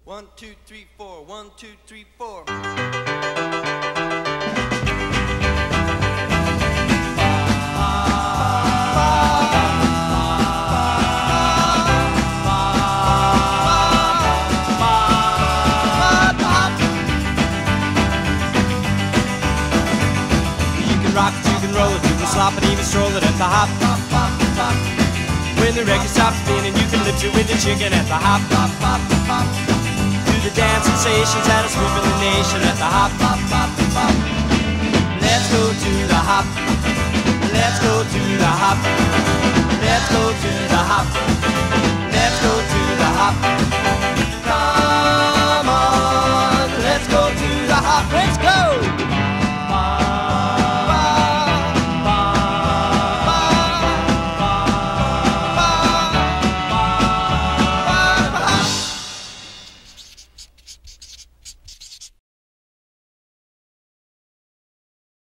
1, 2, 3, 4. 1, 2, 3, 4. Rock it, you can roll it, you can slop it, even stroll it at the hop. When the record stops spinning, you can lift it with the chicken at the hop. Do the dance sensations that are sweeping the nation at the hop. Let's go to the hop. Let's go to the hop. Let's go to the hop. Let's go to the hop.